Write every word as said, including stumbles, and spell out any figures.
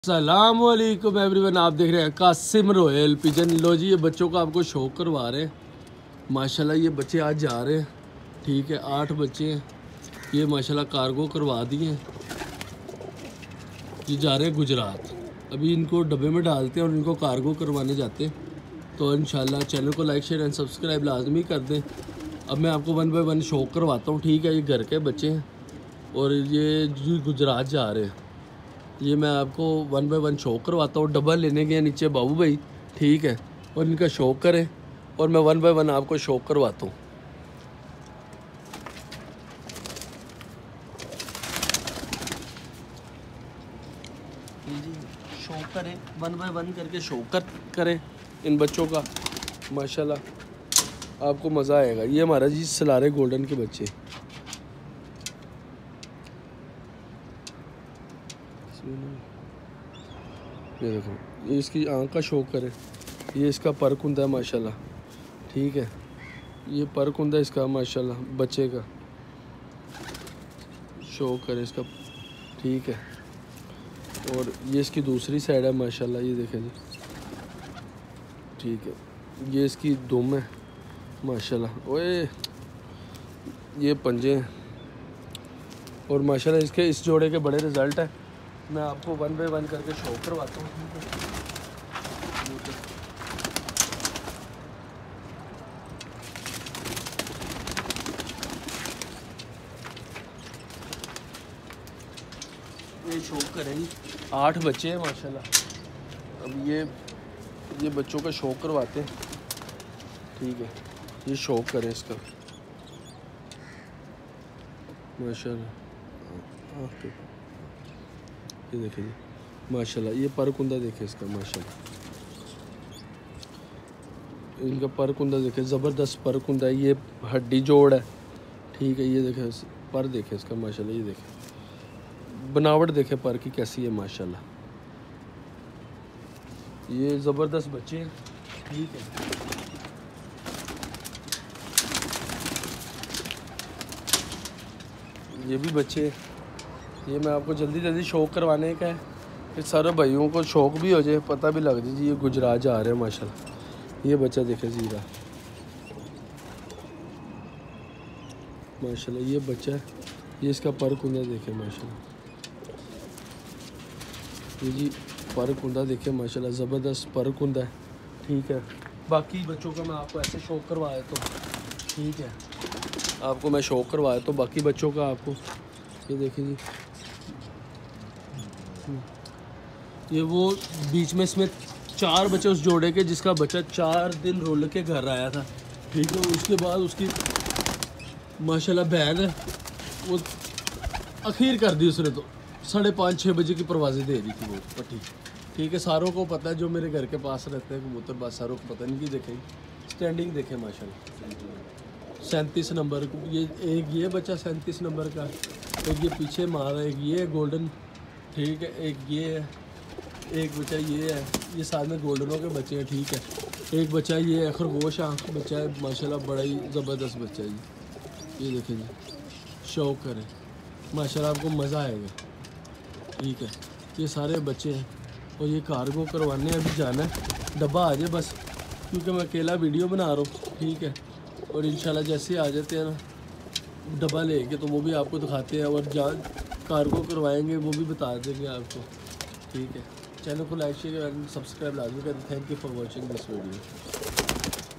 अस्सलामुअलैकुम एवरीवन, आप देख रहे हैं कासिम रॉयल पिजन। लो जी, ये बच्चों का आपको शो करवा रहे हैं। माशाल्लाह ये बच्चे आज जा रहे हैं, ठीक है। आठ बच्चे हैं, ये माशाल्लाह कार्गो करवा दिए हैं। ये जा रहे हैं गुजरात। अभी इनको डब्बे में डालते हैं और इनको कार्गो करवाने जाते हैं। तो इंशाल्लाह चैनल को लाइक शेयर एंड सब्सक्राइब लाजमी कर दें। अब मैं आपको वन बाय वन शो करवाता हूँ, ठीक है। ये घर के बच्चे हैं और ये गुजरात जा रहे हैं। ये मैं आपको वन बाय वन शो करवाता हूँ। डब्बा लेने गए नीचे बाबू भाई, ठीक है, और इनका शो करें और मैं वन बाय वन आपको शो करवाता हूँ। शो करें वन बाय वन करके शो कर करें इन बच्चों का। माशाल्लाह आपको मज़ा आएगा। ये हमारा जी सलारे गोल्डन के बच्चे, ये देखो, ये इसकी आँख का शौक करे। ये इसका पर कुंदा है माशाल्लाह, ठीक है। ये पर कुंदा इसका माशाल्लाह बच्चे का शौक करे इसका, ठीक है। और ये इसकी दूसरी साइड है माशाल्लाह, ये देखें जी, ठीक है। ये इसकी दुम है माशाल्लाह। ओए ये पंजे हैं और माशाल्लाह इसके इस जोड़े के बड़े रिज़ल्ट है। मैं आपको वन बाय वन करके शो करवाता हूँ। ये शो करेंगे। आठ बच्चे हैं माशाल्लाह। अब ये ये बच्चों का शो करवाते हैं, ठीक है। ये शो करें इसका माशाल्लाह। ये देखें जी माशाल्लाह, ये पर कुंदा देखें इसका माशाल्लाह। इनका पर कुंदा देखें, ज़बरदस्त पर कुंदा है। ये हड्डी जोड़ है, ठीक है। ये देखें पर देखें इसका माशाल्लाह। ये देखें बनावट देखें पर की कैसी है माशाल्लाह। ये ज़बरदस्त बच्चे हैं, ठीक है। ये भी बच्चे, ये मैं आपको जल्दी जल्दी शौक करवाने का है कि सारे भाइयों को शौक भी हो जाए, पता भी लग जाए जी ये गुजरात जा रहे हैं माशाल्लाह। ये बच्चा देखे जीरा माशाल्लाह, ये बच्चा है। ये इसका पर कुंदा देखे माशाल्लाह। ये जी पर कुंदा देखे माशाल्लाह, ज़बरदस्त पर कुंदा है, ठीक है। बाकी बच्चों का मैं आपको ऐसे शौक करवा देता हूँ, ठीक है। आपको मैं शौक करवा देता हूँ बाकी बच्चों का आपको। ये देखिए जी, ये वो बीच में इसमें चार बच्चे उस जोड़े के, जिसका बच्चा चार दिन रोल के घर आया था, ठीक है। उसके बाद उसकी माशाल्लाह बहन है वो अखीर कर दी उसने, तो साढ़े पाँच छः बजे की परवाज़ें दे रही थी वो पट्टी, ठीक है। सारों को पता है, जो मेरे घर के पास रहते हैं कबूतर बात, सारों को पता नहीं कि देखें स्टैंडिंग देखें माशाल्लाह। सैंतीस नंबर ये एक ये बच्चा सैंतीस नंबर का, एक ये पीछे मारा, एक ये गोल्डन, ठीक है। एक ये है, एक बच्चा ये है। ये साथ में गोल्डनों के बच्चे हैं, ठीक है। एक बच्चा ये है खरगोश आँख बच्चा है माशाल्लाह, बड़ा ही ज़बरदस्त बच्चा है ये। ये देखें जी, शौक करें माशाल्लाह, आपको मज़ा आएगा, ठीक है। ये सारे बच्चे हैं और ये कार्गो करवाने अभी जाना है। डब्बा आ जाए बस, क्योंकि मैं अकेला वीडियो बना रहा हूँ, ठीक है। और इंशाल्लाह जैसे आ जाते हैं ना डब्बा लेके, तो वो भी आपको दिखाते हैं और जहाँ कार्गो करवाएंगे वो भी बता देंगे आपको, ठीक है। चैनल को लाइक शेयर एंड सब्सक्राइब लाजमी करें। Thank you for watching this video.